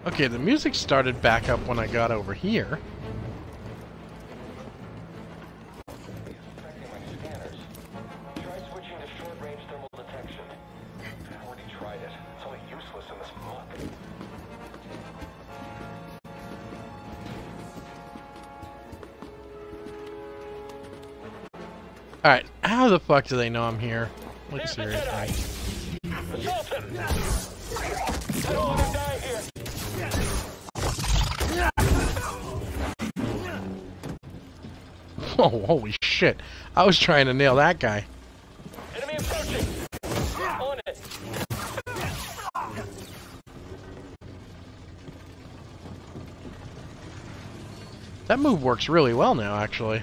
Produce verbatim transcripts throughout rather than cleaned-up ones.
Okay, the music started back up when I got over here. Alright, how the fuck do they know I'm here? Like, seriously. Oh, holy shit. I was trying to nail that guy. Enemy approaching. On it. That move works really well now, actually.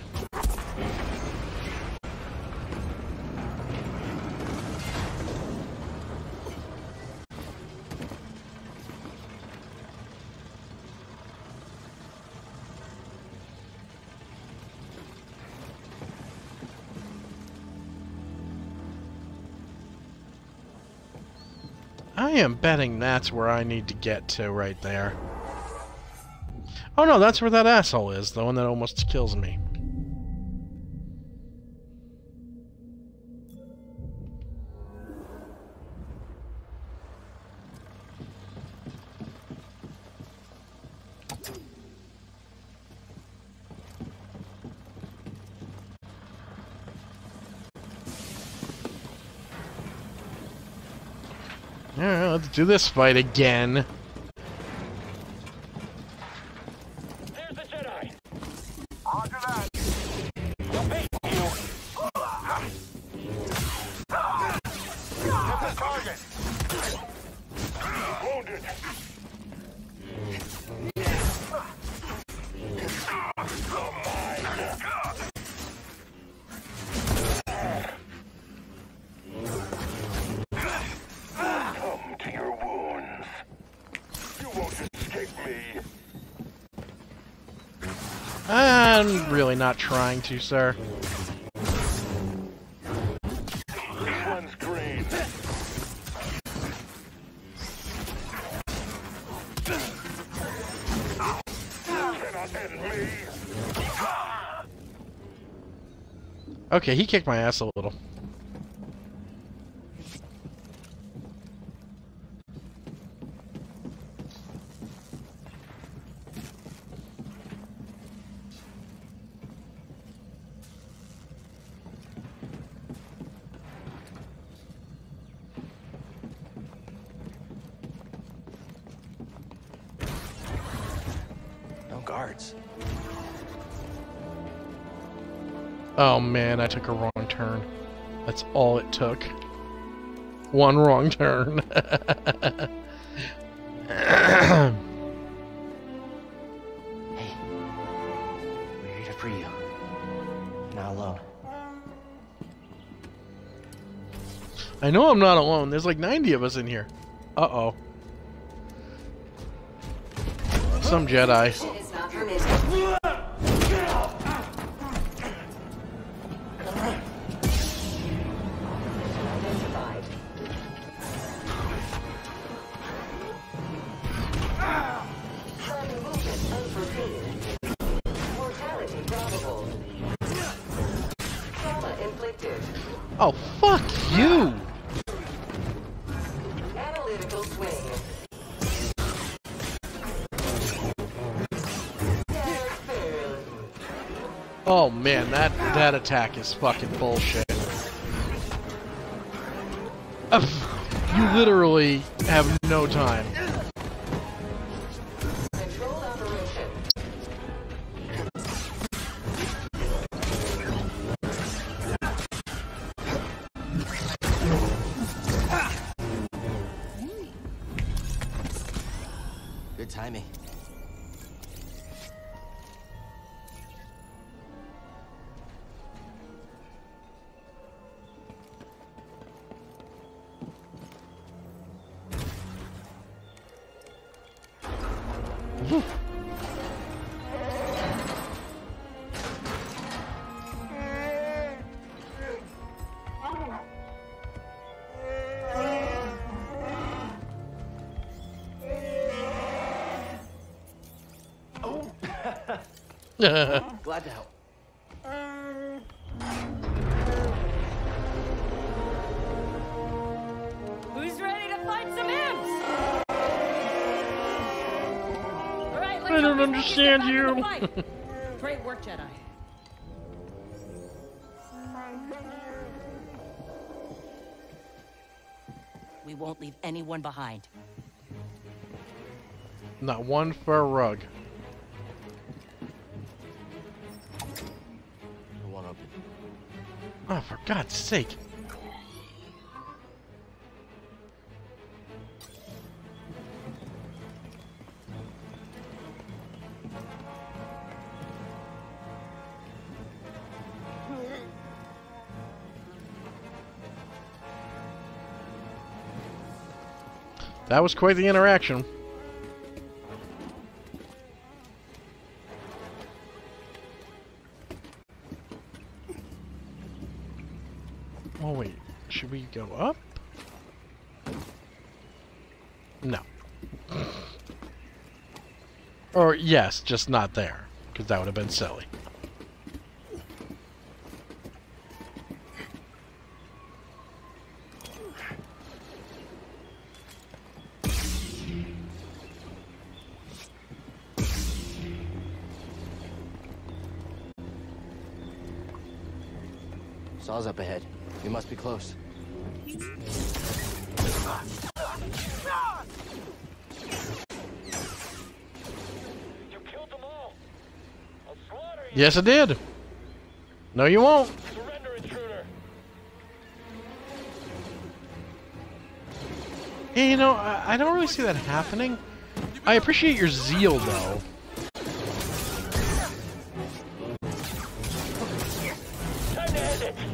I am betting that's where I need to get to right there. Oh no, that's where that asshole is, the one that almost kills me. Alright, let's do this fight again. There's the Jedi. Roger that. I'll beat you. Get the target. Wounded. I'm really not trying to, sir. This one's green. Cannot end me. Okay, he kicked my ass a little. Guards. Oh man, I took a wrong turn. That's all it took. One wrong turn. Hey, we're here to free you. You're not alone. I know I'm not alone. There's like ninety of us in here. Uh-oh. Some Jedi. Oh, fuck you! Analytical swing. Oh man, that that attack is fucking bullshit. You literally have no time. Control operation. Good timing. Glad to help. Who's ready to fight some imps? All right, let's I don't hope these Wookiees get understand back in you. the fight. Great work, Jedi. We won't leave anyone behind. Not one for a rug. I won't open. Oh, for God's sake. That was quite the interaction. Oh wait, should we go up? No. Or yes, just not there, because that would have been silly. Saw's up ahead. We must be close. You killed them all. I'll slaughter you. Yes, it did. No, you won't. Surrender, intruder. Hey, you know, I, I don't really see that happening. I appreciate your zeal, though. Time to end it.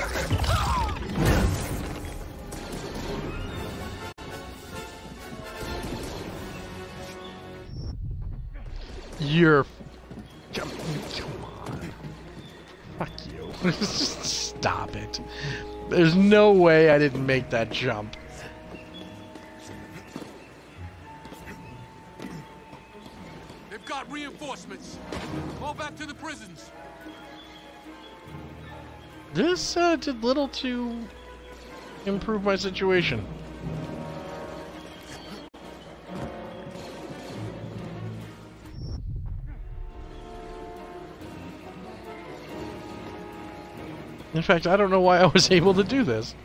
You're... Come, come on. Fuck you. Stop it. There's no way I didn't make that jump. They've got reinforcements. Fall back to the prisons. This uh, did little to improve my situation. In fact, I don't know why I was able to do this.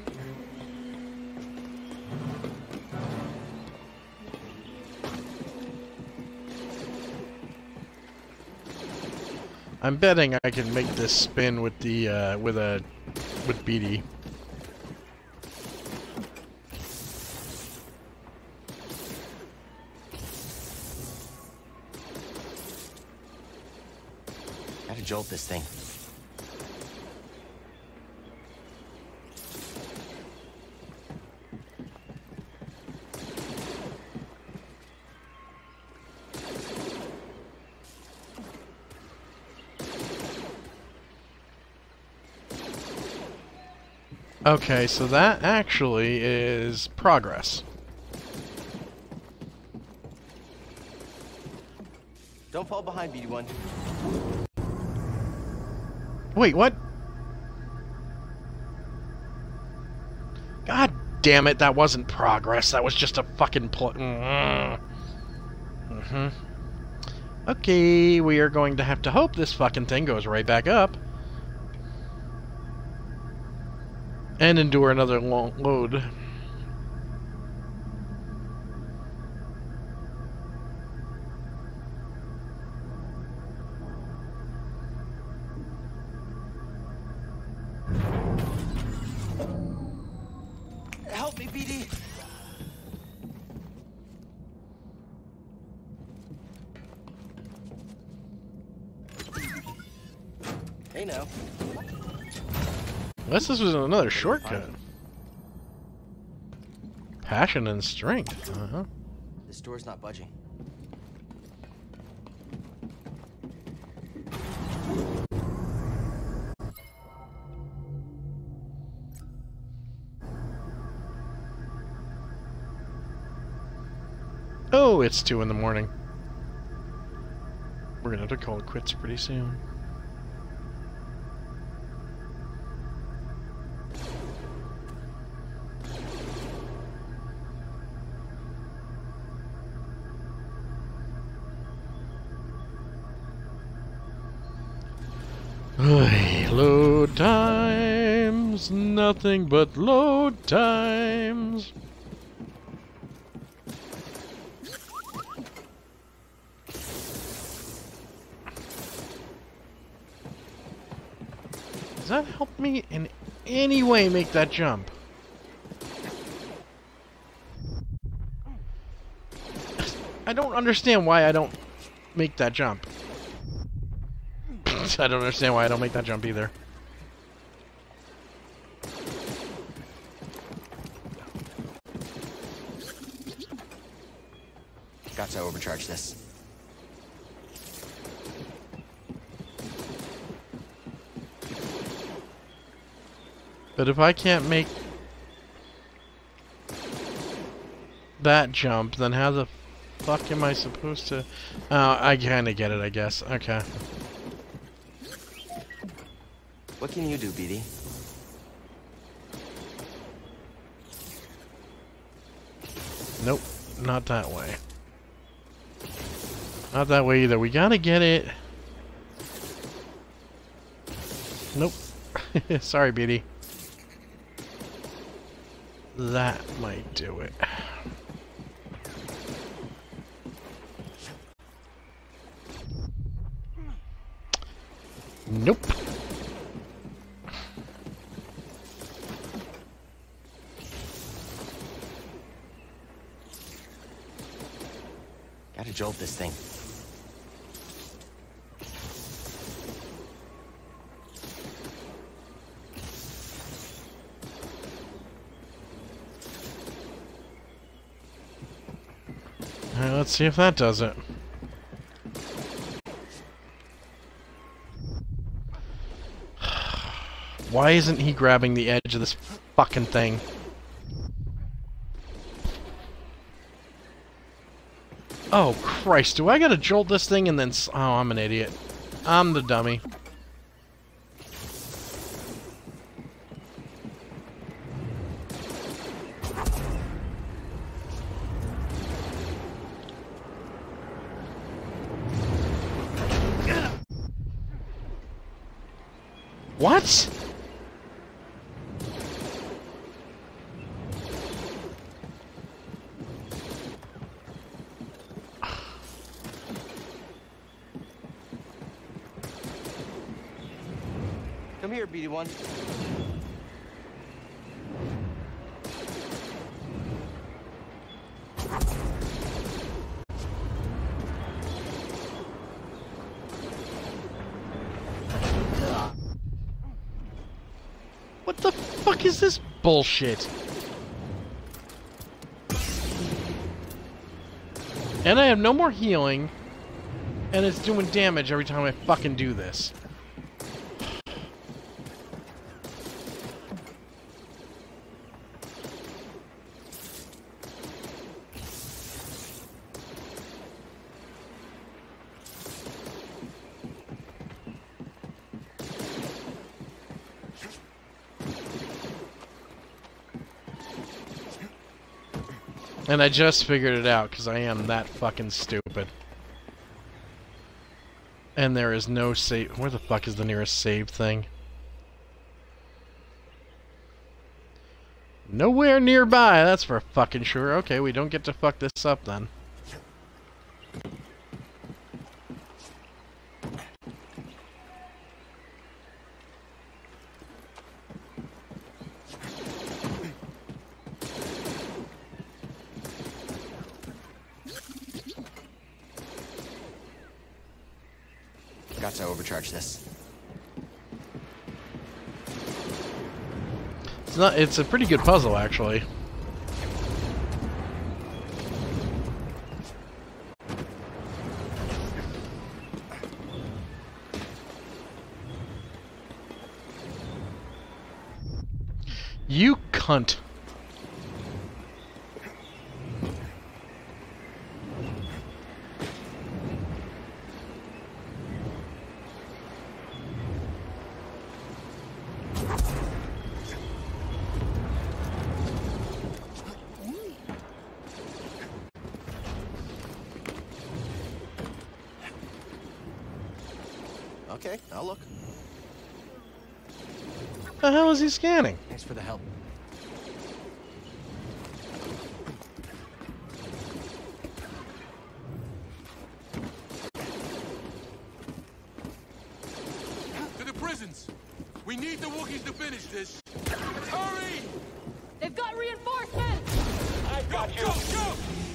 I'm betting I can make this spin with the uh, with a with B D. Gotta jolt this thing. Okay, so that actually is progress. Don't fall behind, B D one. Wait, what? God damn it, that wasn't progress. That was just a fucking pl- Mm-hmm. Okay, we are going to have to hope this fucking thing goes right back up. And endure another long load. Help me, B D. Hey now. Unless this was another shortcut. Passion and strength. Uh-huh. This door's not budging. Oh, it's two in the morning. We're gonna have to call it quits pretty soon. Oy, load times, nothing but load times. Does that help me in any way make that jump? I don't understand why I don't make that jump. I don't understand why I don't make that jump either. Got to overcharge this. But if I can't make that jump, then how the fuck am I supposed to... Oh, I kinda get it, I guess. Okay. What can you do, B D? Nope, not that way. Not that way either. We gotta get it. Nope. Sorry, B D. That might do it. Nope. Gotta jolt this thing. Alright, let's see if that does it. Why isn't he grabbing the edge of this fucking thing? Oh, Christ. Do I gotta jolt this thing and then... S oh, I'm an idiot. I'm the dummy. What? Come here, B D one. What the fuck is this bullshit? And I have no more healing, and it's doing damage every time I fucking do this. And I just figured it out, because I am that fucking stupid. And there is no save... Where the fuck is the nearest save thing? Nowhere nearby, that's for fucking sure. Okay, we don't get to fuck this up then. Got to overcharge this. It's not. It's a pretty good puzzle, actually. You cunt. Okay, I'll look. The hell is he scanning? Thanks for the help. To the prisons! We need the Wookiees to finish this! Hurry! They've got reinforcements! I Go, got you. go, go!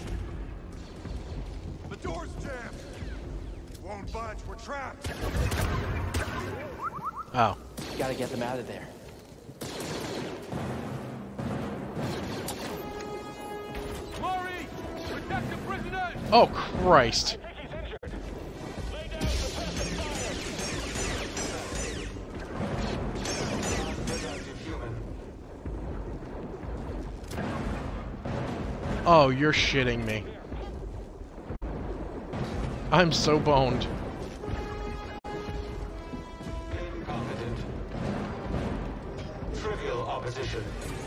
The door's jammed. Won't budge. We're trapped. Oh. Gotta get them out of there. Murray! Protect the prisoners! Oh, Christ. I think he's injured. Lay down for passive fire. Oh, you're shitting me. I'm so boned. Incompetent. Trivial opposition.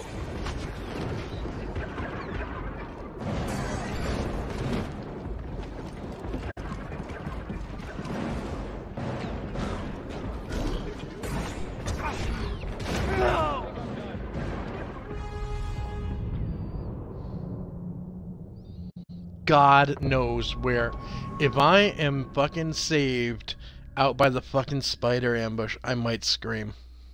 God knows where. If I am fucking saved out by the fucking spider ambush, I might scream.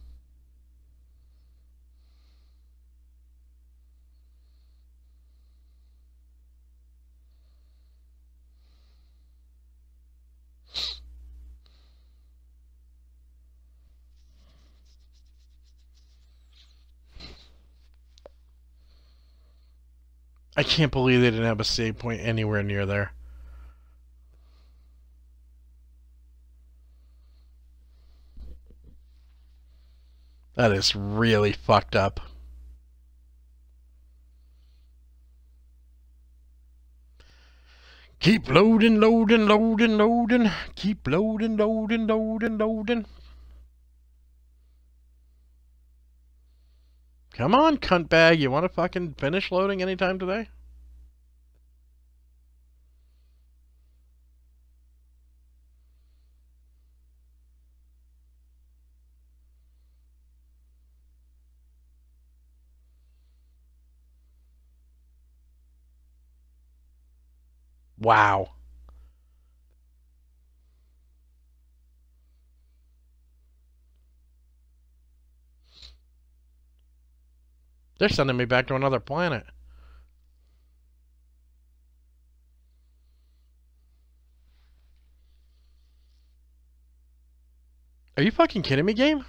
I can't believe they didn't have a save point anywhere near there. That is really fucked up. Keep loading, loading, loading, loading. Keep loading, loading, loading, loading. Come on, cunt bag. You want to fucking finish loading anytime today? Wow. They're sending me back to another planet. Are you fucking kidding me, game?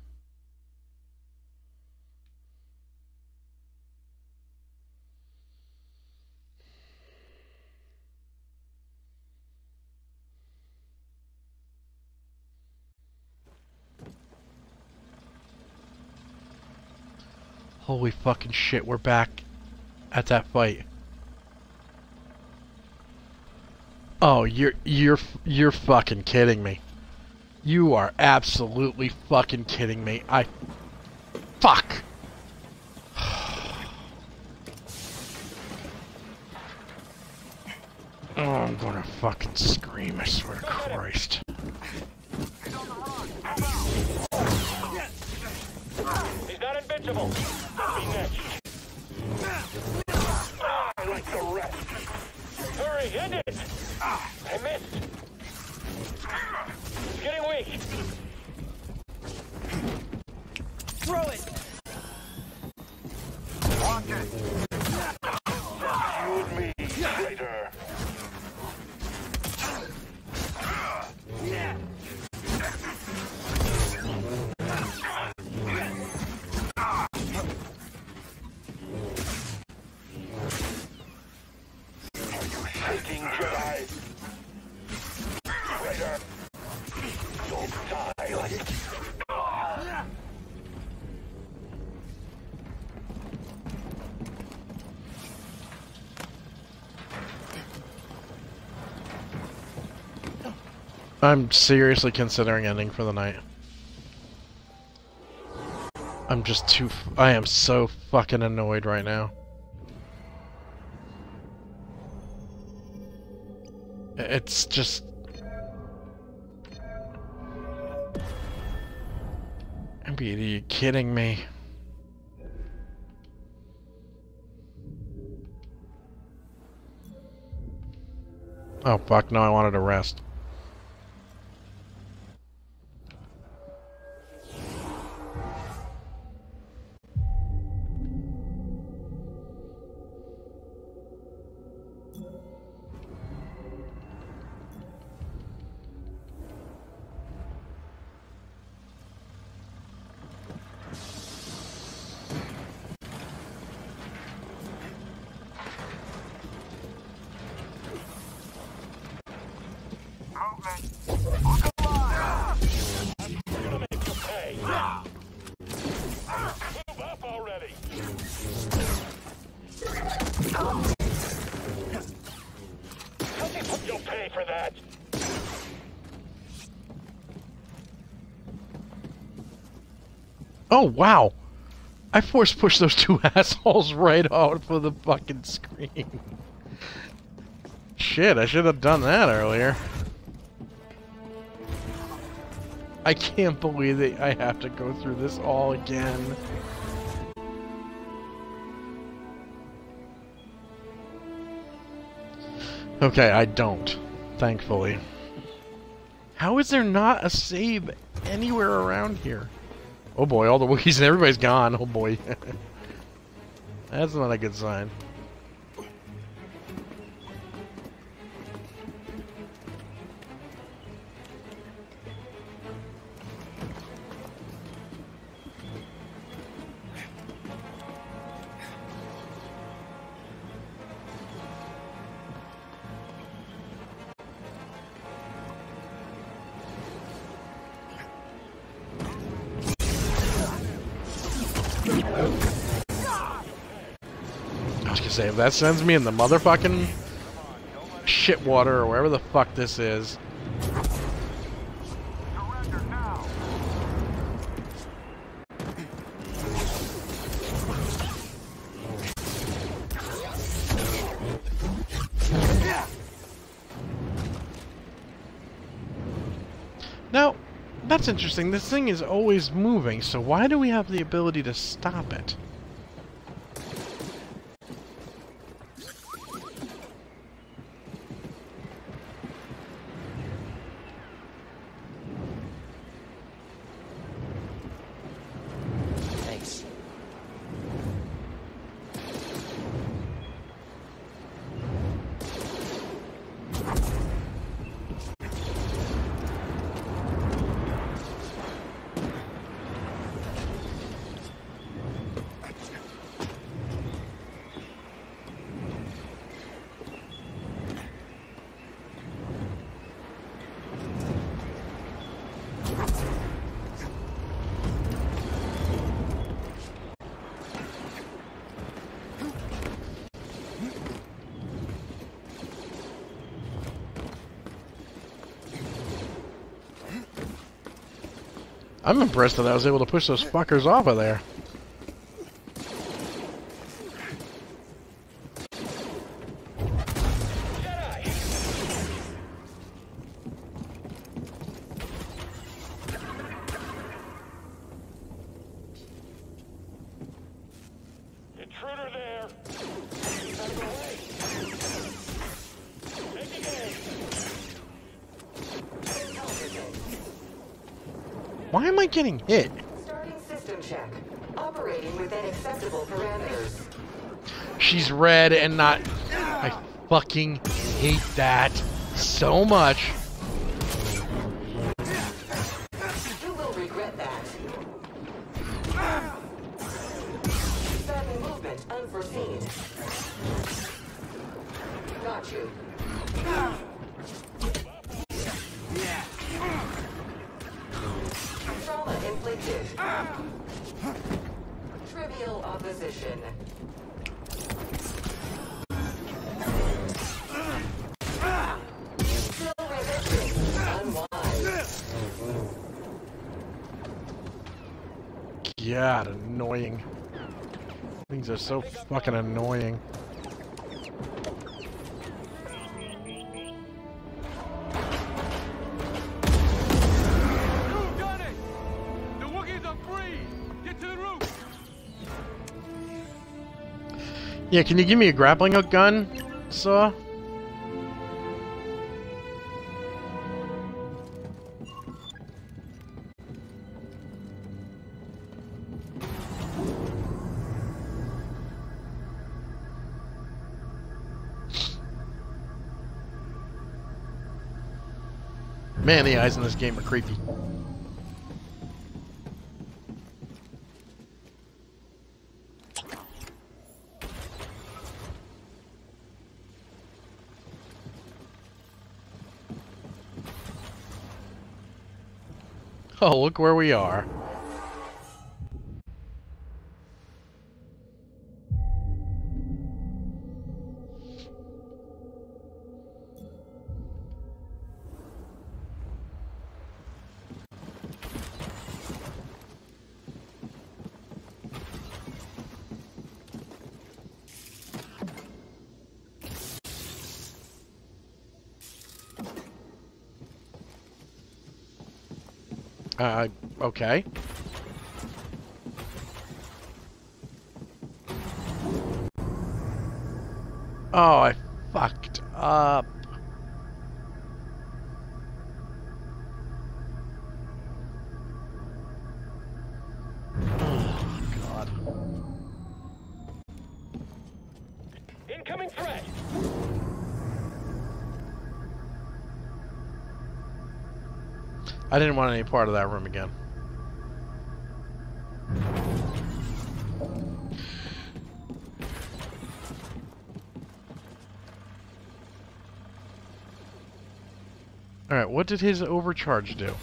Holy fucking shit, we're back at that fight. Oh, you're you're you're fucking kidding me. You are absolutely fucking kidding me. I fuck. Oh, I'm gonna fucking scream, I swear to Christ. He's not invincible. Be next. Ah, I like the rest. Hurry, end it. I missed. He's getting weak. Throw it! Watch it. You and me, traitor. Are you shaking, Jedi? Traitor. You'll die like it. I'm seriously considering ending for the night. I'm just too... F I am so fucking annoyed right now. It's just... Pete, are you kidding me? Oh fuck, no, I wanted to rest. You'll pay for that. Oh wow! I force pushed those two assholes right out of the fucking screen. Shit, I should have done that earlier. I can't believe that I have to go through this all again. Okay, I don't. Thankfully. How is there not a save anywhere around here? Oh boy, all the Wookiees and everybody's gone. Oh boy. That's not a good sign. I was gonna say, if that sends me in the motherfucking shit water or wherever the fuck this is. Now, that's interesting. This thing is always moving, so why do we have the ability to stop it? Thanks. I'm impressed that I was able to push those fuckers off of there. Jedi! Intruder there! Out of the way! Taking aim! Why am I getting hit? Starting system check. Operating within acceptable parameters. She's red and not... I fucking hate that so much. You will regret that. Sudden movement unforeseen. Got you. Trauma inflicted. Trivial opposition. Still resisting. Unwise. God, annoying. Things are so fucking annoying. You done it! The Wookiees are free! Yeah, can you give me a grappling hook gun, Saw? Man, the eyes in this game are creepy. Oh, look where we are. Uh, okay. Oh, I fucked up. Oh, God. Incoming threat. I didn't want any part of that room again. Alright, what did his overcharge do?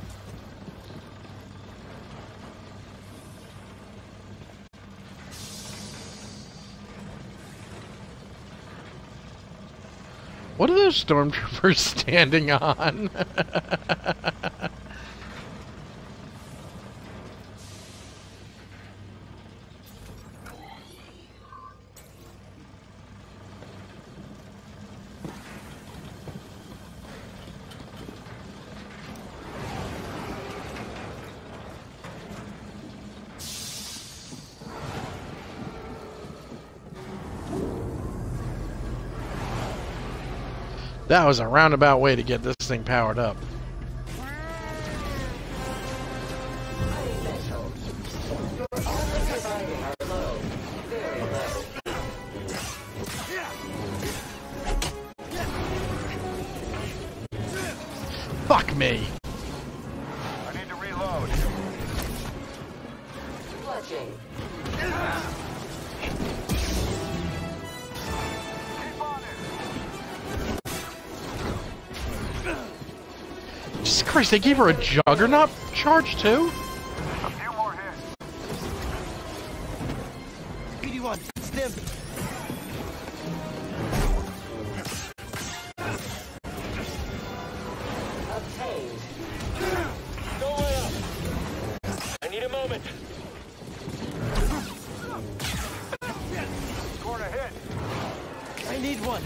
What are those stormtroopers standing on? That was a roundabout way to get this thing powered up. Fuck me! I need to reload. Clutching. Keep on it. Jesus Christ, they gave her a juggernaut charge too? A few more hits. B D one, stim. Obtained. Going up. I need a moment. Scored a hit. I need one.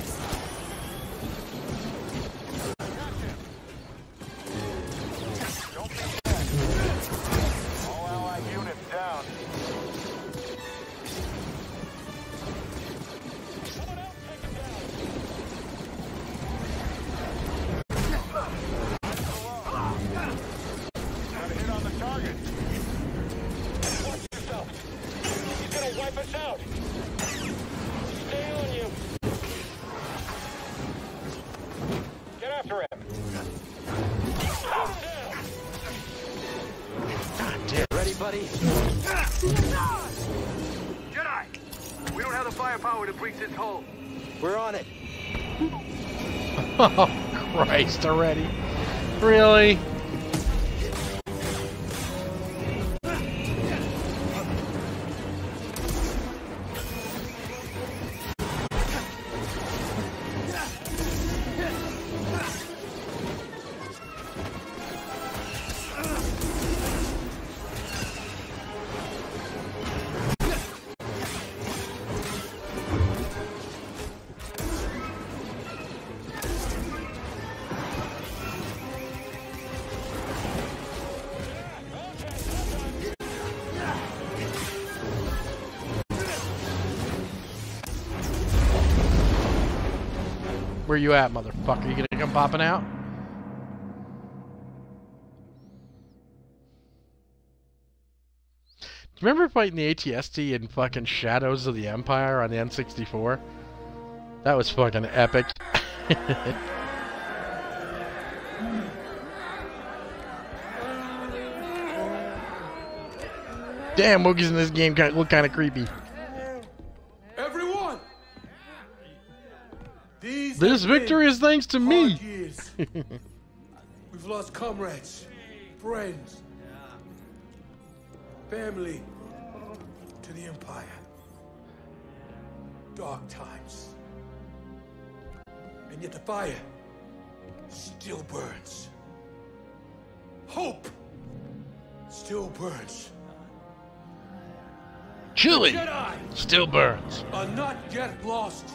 Don't be dead. All allied units down. Someone else take him down. Got a hit on the target. Watch yourself. He's gonna wipe us out. Stay on you. Get after him. Calm down. God damn. Ready, buddy? Jedi! We don't have the firepower to breach this hole. We're on it. Oh, Christ already. Really? Where you at, motherfucker? You gonna come popping out? Do you remember fighting the A T S T in fucking Shadows of the Empire on the N sixty-four? That was fucking epic. Damn, Wookiees in this game look kind of creepy. Everyone! These This have been victory is thanks to me. hard years. We've lost comrades, friends, family to the Empire. Dark times. And yet the fire still burns. Hope still burns. Chili Jedi still burns. are not yet lost.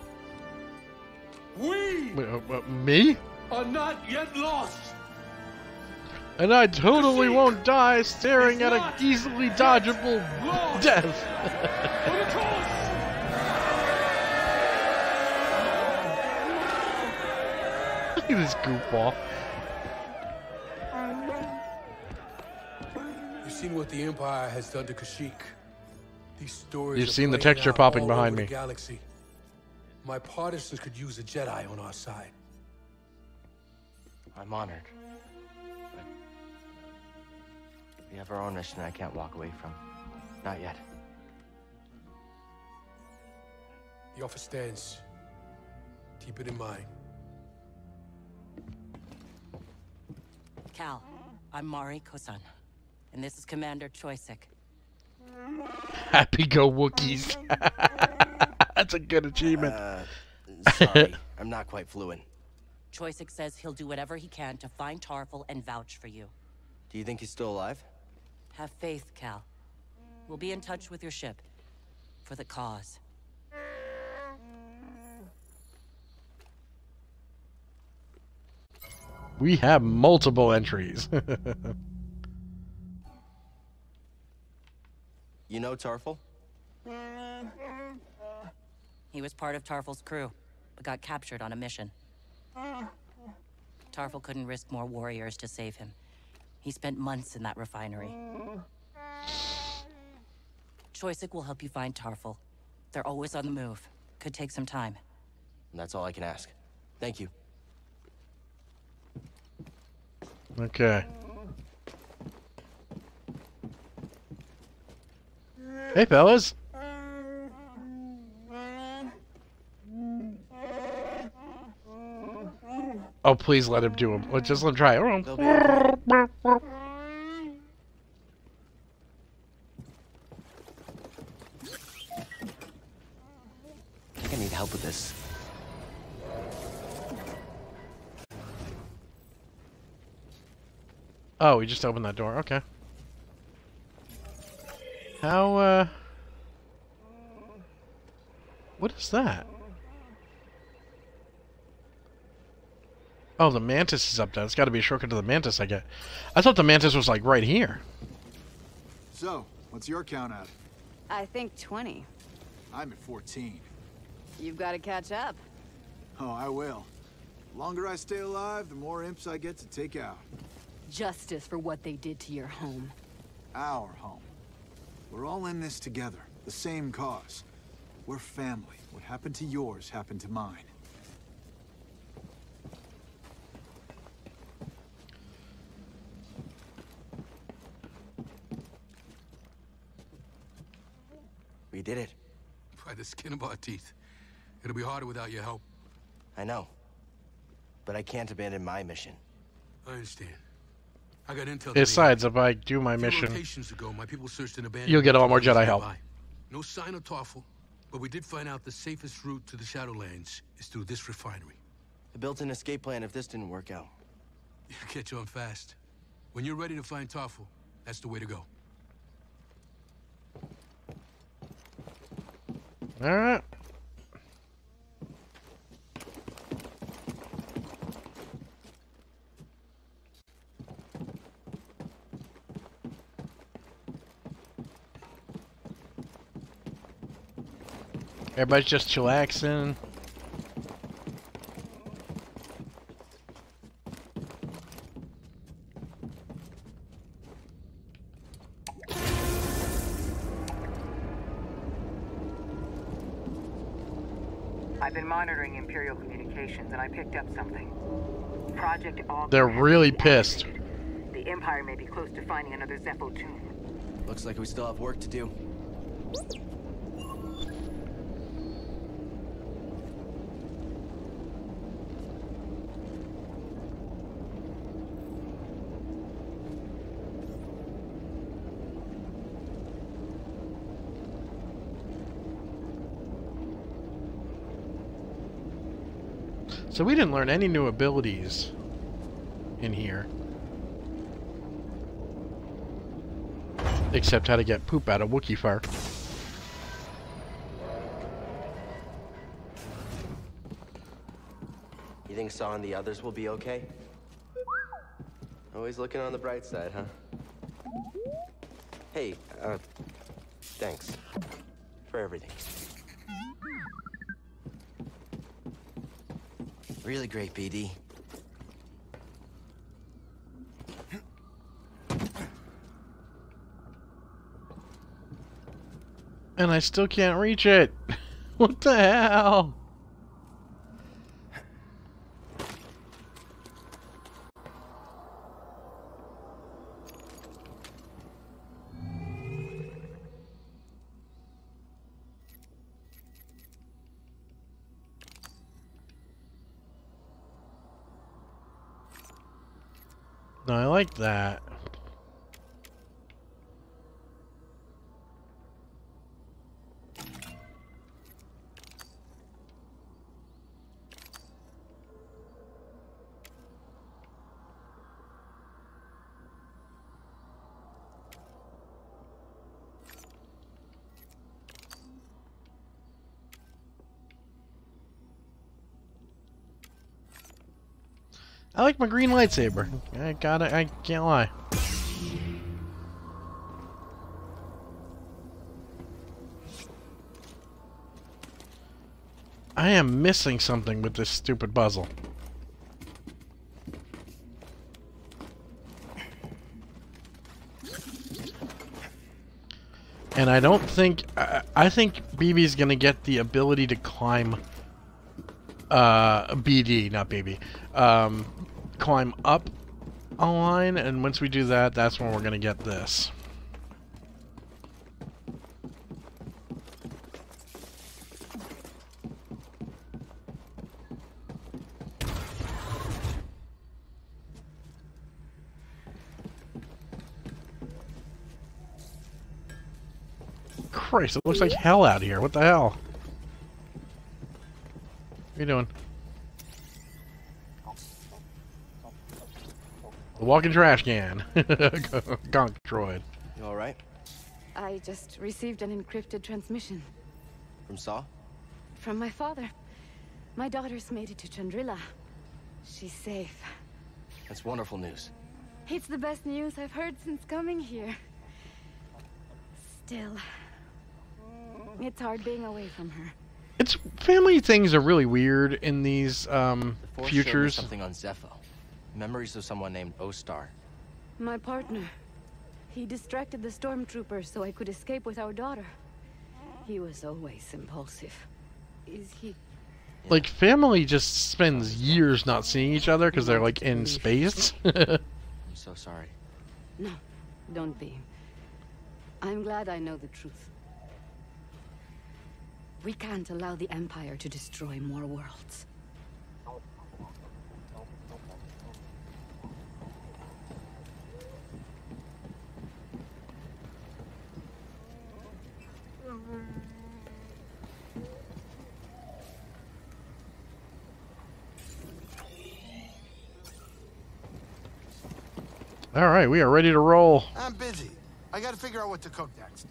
We Wait, uh, uh, me? are not yet lost. And I totally Seek won't die staring is at not an easily dodgeable lost. death. For the cause! Look at this goofball. You've seen what the Empire has done to Kashyyyk. These stories You've are seen the playing texture out popping all behind over me. The galaxy. My partisans could use a Jedi on our side. I'm honored. But we have our own mission I can't walk away from. Not yet. The offer stands. Keep it in mind. Cal, I'm Mari Kosan, and this is Commander Choisik. Happy go Wookiees. That's a good achievement. Uh, sorry, I'm not quite fluent. Choisik says he'll do whatever he can to find Tarful and vouch for you. Do you think he's still alive? Have faith, Cal. We'll be in touch with your ship. For the cause. We have multiple entries. You know Tarful? He was part of Tarful's crew, but got captured on a mission. Tarful couldn't risk more warriors to save him. He spent months in that refinery. Choisik will help you find Tarful. They're always on the move. Could take some time. That's all I can ask. Thank you. Okay. Hey, fellas. Oh, please let him do him. Let's just let him try. They'll be okay. I think I need help with this. Oh, we just opened that door. Okay. How, uh... what is that? Oh, the Mantis is up there. It's got to be a shortcut to the Mantis, I get. I thought the Mantis was, like, right here. So, what's your count at? I think twenty. I'm at fourteen. You've got to catch up. Oh, I will. The longer I stay alive, the more imps I get to take out. Justice for what they did to your home. Our home. We're all in this together. The same cause. We're family. What happened to yours happened to mine. We did it. By the skin of our teeth. It'll be harder without your help. I know. But I can't abandon my mission. I understand. I got intel. Besides, if I do my A few mission, rotations ago, my people searched an abandoned you'll get a lot more building Jedi help. nearby. No sign of Tarful, but we did find out the safest route to the Shadowlands is through this refinery. I built an escape plan if this didn't work out. You catch on fast. When you're ready to find Tarful, that's the way to go. Alright. Everybody's just chillaxing. I've been monitoring Imperial communications, and I picked up something. Project Augur. They're has really been pissed. activated. The Empire may be close to finding another Zepho tomb. Looks like we still have work to do. So we didn't learn any new abilities in here. Except how to get poop out of Wookiee fur. You think Saw and the others will be okay? Always looking on the bright side, huh? Hey, uh, thanks for everything. Really great, B D. And I still can't reach it. What the hell? No, I like that. I like my green lightsaber. I gotta, I can't lie. I am missing something with this stupid puzzle. And I don't think, I, I think B B's gonna get the ability to climb, uh, B D, not B B, um, climb up a line, and once we do that, that's when we're gonna get this. Christ, it looks like hell out here. What the hell? What are you doing? The walking trash can. Gonk droid. You alright? I just received an encrypted transmission. From Saw? From my father. My daughter's made it to Chandrila. She's safe. That's wonderful news. It's the best news I've heard since coming here. Still, it's hard being away from her. It's family things are really weird in these um, The Force futures. showed me something on Zepho. Memories of someone named O-Star. My partner. He distracted the stormtroopers so I could escape with our daughter. He was always impulsive. Is he? Like, family just spends years not seeing each other because they're like in space. I'm so sorry. No, don't be. I'm glad I know the truth. We can't allow the Empire to destroy more worlds. All right, we are ready to roll. I'm busy. I gotta figure out what to cook next.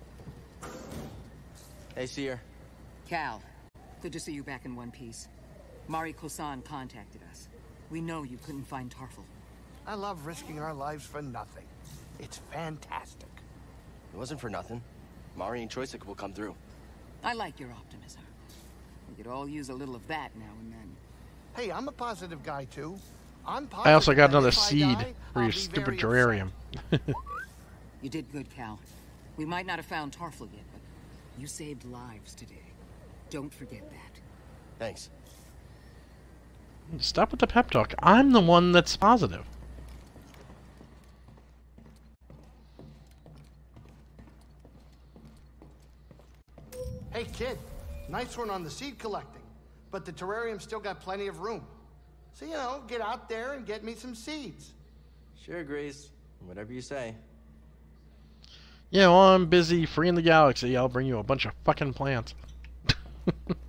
Hey, Seer. Cal, good to see you back in one piece. Mari Kosan contacted us. We know you couldn't find Tarful. I love risking our lives for nothing. It's fantastic. It wasn't for nothing. Mari and Choysic will come through. I like your optimism. We could all use a little of that now and then. Hey, I'm a positive guy, too. I'm positive I also got that another if I seed die, for I'll your be stupid very upset. terrarium. You did good, Cal. We might not have found Tarful yet, but you saved lives today. Don't forget that. Thanks. Stop with the pep talk. I'm the one that's positive. Hey, kid. Nice one on the seed collecting. But the terrarium's still got plenty of room. So, you know, get out there and get me some seeds. Sure, Grease. Whatever you say. Yeah, while I'm busy freeing the galaxy, I'll bring you a bunch of fucking plants.